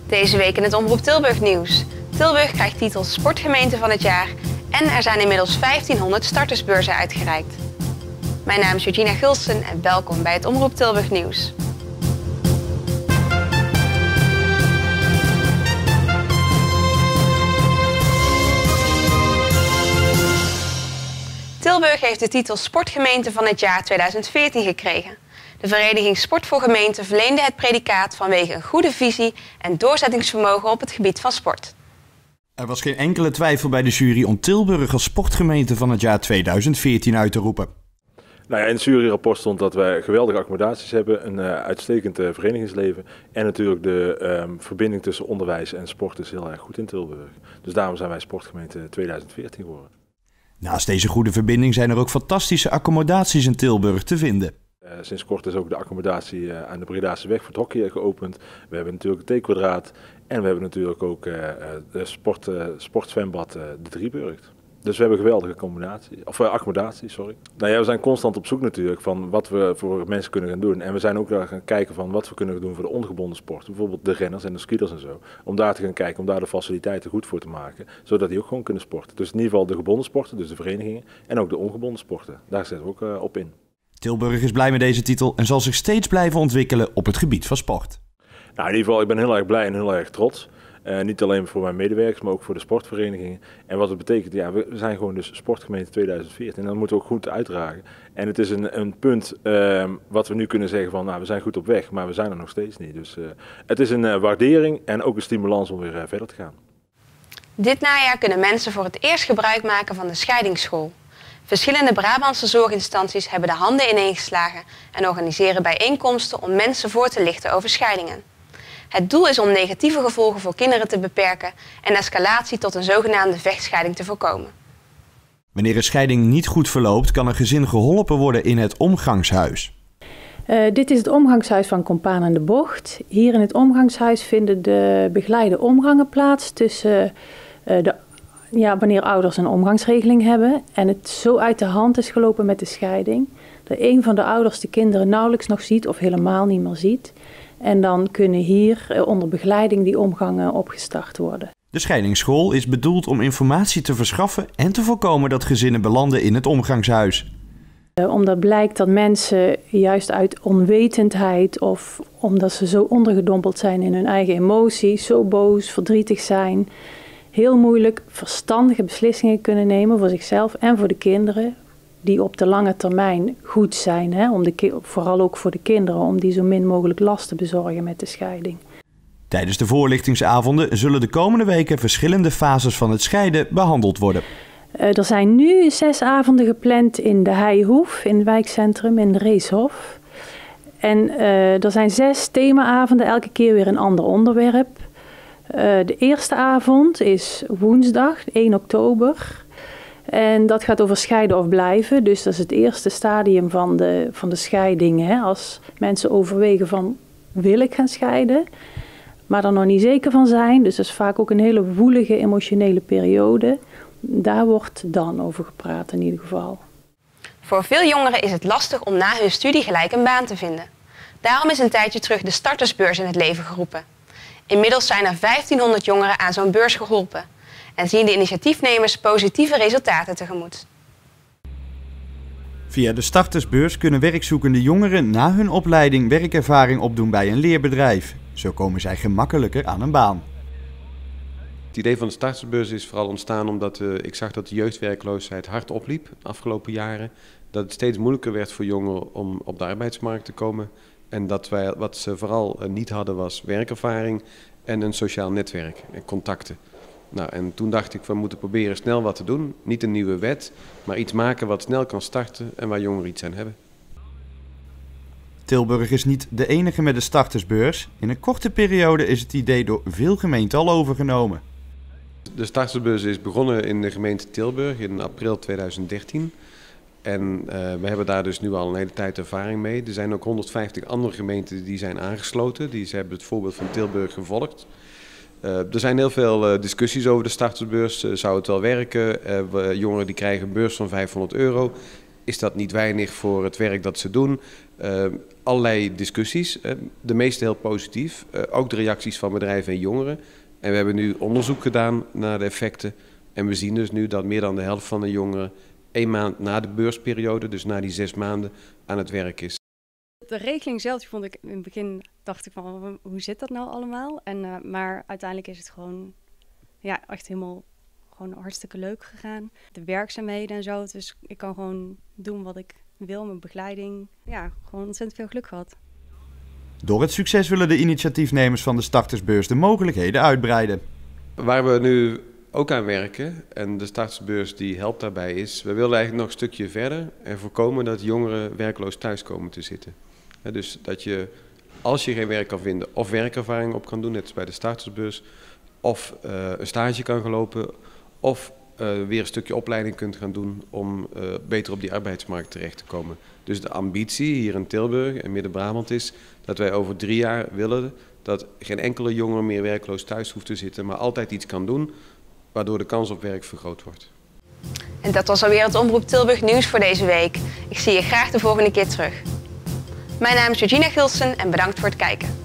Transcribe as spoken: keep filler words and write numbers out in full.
Deze week in het Omroep Tilburg nieuws. Tilburg krijgt titel Sportgemeente van het jaar en er zijn inmiddels vijftienhonderd startersbeurzen uitgereikt. Mijn naam is Georgina Gulsen en welkom bij het Omroep Tilburg nieuws. Tilburg heeft de titel Sportgemeente van het jaar tweeduizend veertien gekregen. De vereniging Sport voor Gemeenten verleende het predicaat vanwege een goede visie en doorzettingsvermogen op het gebied van sport. Er was geen enkele twijfel bij de jury om Tilburg als sportgemeente van het jaar tweeduizend veertien uit te roepen. Nou ja, in het juryrapport stond dat wij geweldige accommodaties hebben, een uh, uitstekend uh, verenigingsleven en natuurlijk de um, verbinding tussen onderwijs en sport is heel erg goed in Tilburg. Dus daarom zijn wij sportgemeente tweeduizend veertien geworden. Naast deze goede verbinding zijn er ook fantastische accommodaties in Tilburg te vinden. Uh, sinds kort is ook de accommodatie uh, aan de Bredase weg voor het hockey geopend. We hebben natuurlijk het T-kwadraat en we hebben natuurlijk ook uh, de sport, uh, sportzwembad uh, de Drieburgt. Dus we hebben een geweldige combinatie, of uh, accommodatie, sorry. Nou ja, we zijn constant op zoek natuurlijk van wat we voor mensen kunnen gaan doen. En we zijn ook daar gaan kijken van wat we kunnen doen voor de ongebonden sport. Bijvoorbeeld de renners en de skiers en zo. Om daar te gaan kijken, om daar de faciliteiten goed voor te maken. Zodat die ook gewoon kunnen sporten. Dus in ieder geval de gebonden sporten, dus de verenigingen. En ook de ongebonden sporten. Daar zetten we ook uh, op in. Tilburg is blij met deze titel en zal zich steeds blijven ontwikkelen op het gebied van sport. Nou, in ieder geval, ik ben heel erg blij en heel erg trots. Uh, niet alleen voor mijn medewerkers, maar ook voor de sportverenigingen. En wat het betekent, ja, we zijn gewoon dus sportgemeente tweeduizend veertien. En dat moeten we ook goed uitdragen. En het is een, een punt uh, wat we nu kunnen zeggen van, nou, we zijn goed op weg, maar we zijn er nog steeds niet. Dus uh, het is een uh, waardering en ook een stimulans om weer uh, verder te gaan. Dit najaar kunnen mensen voor het eerst gebruik maken van de scheidingsschool. Verschillende Brabantse zorginstanties hebben de handen ineengeslagen en organiseren bijeenkomsten om mensen voor te lichten over scheidingen. Het doel is om negatieve gevolgen voor kinderen te beperken en escalatie tot een zogenaamde vechtscheiding te voorkomen. Wanneer een scheiding niet goed verloopt, kan een gezin geholpen worden in het omgangshuis. Uh, dit is het omgangshuis van Compaan aan de Bocht. Hier in het omgangshuis vinden de begeleide omgangen plaats tussen uh, de, ja, wanneer ouders een omgangsregeling hebben en het zo uit de hand is gelopen met de scheiding, dat een van de ouders de kinderen nauwelijks nog ziet of helemaal niet meer ziet. En dan kunnen hier onder begeleiding die omgangen opgestart worden. De scheidingsschool is bedoeld om informatie te verschaffen en te voorkomen dat gezinnen belanden in het omgangshuis. Omdat blijkt dat mensen juist uit onwetendheid of omdat ze zo ondergedompeld zijn in hun eigen emoties, zo boos, verdrietig zijn, heel moeilijk verstandige beslissingen kunnen nemen voor zichzelf en voor de kinderen. Die op de lange termijn goed zijn, hè, om de, vooral ook voor de kinderen, om die zo min mogelijk last te bezorgen met de scheiding. Tijdens de voorlichtingsavonden zullen de komende weken verschillende fases van het scheiden behandeld worden. Uh, er zijn nu zes avonden gepland in de Heijhoef, in het wijkcentrum, in de Reeshof. En uh, er zijn zes themaavonden, elke keer weer een ander onderwerp. Uh, de eerste avond is woensdag, één oktober. En dat gaat over scheiden of blijven. Dus dat is het eerste stadium van de, van de scheiding. Hè? Als mensen overwegen van, wil ik gaan scheiden? Maar er nog niet zeker van zijn. Dus dat is vaak ook een hele woelige, emotionele periode. Daar wordt dan over gepraat in ieder geval. Voor veel jongeren is het lastig om na hun studie gelijk een baan te vinden. Daarom is een tijdje terug de startersbeurs in het leven geroepen. Inmiddels zijn er vijftienhonderd jongeren aan zo'n beurs geholpen. En zien de initiatiefnemers positieve resultaten tegemoet. Via de startersbeurs kunnen werkzoekende jongeren na hun opleiding werkervaring opdoen bij een leerbedrijf. Zo komen zij gemakkelijker aan een baan. Het idee van de startersbeurs is vooral ontstaan omdat uh, ik zag dat de jeugdwerkloosheid hard opliep de afgelopen jaren. Dat het steeds moeilijker werd voor jongeren om op de arbeidsmarkt te komen. En dat wij, wat ze vooral uh, niet hadden was werkervaring en een sociaal netwerk en contacten. Nou, en toen dacht ik, we moeten proberen snel wat te doen. Niet een nieuwe wet, maar iets maken wat snel kan starten en waar jongeren iets aan hebben. Tilburg is niet de enige met de startersbeurs. In een korte periode is het idee door veel gemeenten al overgenomen. De startersbeurs is begonnen in de gemeente Tilburg in april tweeduizend dertien. En uh, we hebben daar dus nu al een hele tijd ervaring mee. Er zijn ook honderdvijftig andere gemeenten die zijn aangesloten. Die ze hebben het voorbeeld van Tilburg gevolgd. Uh, er zijn heel veel uh, discussies over de startersbeurs. Uh, zou het wel werken? Uh, we, jongeren die krijgen een beurs van vijfhonderd euro. is dat niet weinig voor het werk dat ze doen? Uh, allerlei discussies, uh, de meeste heel positief. Uh, ook de reacties van bedrijven en jongeren. En we hebben nu onderzoek gedaan naar de effecten. En we zien dus nu dat meer dan de helft van de jongeren één maand na de beursperiode, dus na die zes maanden, aan het werk is. De regeling zelf, die vond ik in het begin, dacht ik van, hoe zit dat nou allemaal? En, uh, maar uiteindelijk is het gewoon, ja, echt helemaal gewoon hartstikke leuk gegaan. De werkzaamheden en zo, dus ik kan gewoon doen wat ik wil, mijn begeleiding. Ja, gewoon ontzettend veel geluk gehad. Door het succes willen de initiatiefnemers van de startersbeurs de mogelijkheden uitbreiden. Waar we nu ook aan werken, en de startersbeurs die helpt daarbij, is we willen eigenlijk nog een stukje verder en voorkomen dat jongeren werkloos thuis komen te zitten. He, dus dat je, als je geen werk kan vinden, of werkervaring op kan doen, net als bij de startersbeurs, of uh, een stage kan gaan lopen, of uh, weer een stukje opleiding kunt gaan doen om uh, beter op die arbeidsmarkt terecht te komen. Dus de ambitie hier in Tilburg en Midden-Brabant is dat wij over drie jaar willen dat geen enkele jongere meer werkloos thuis hoeft te zitten, maar altijd iets kan doen, waardoor de kans op werk vergroot wordt. En dat was alweer het Omroep Tilburg nieuws voor deze week. Ik zie je graag de volgende keer terug. Mijn naam is Georgina Gilsen en bedankt voor het kijken.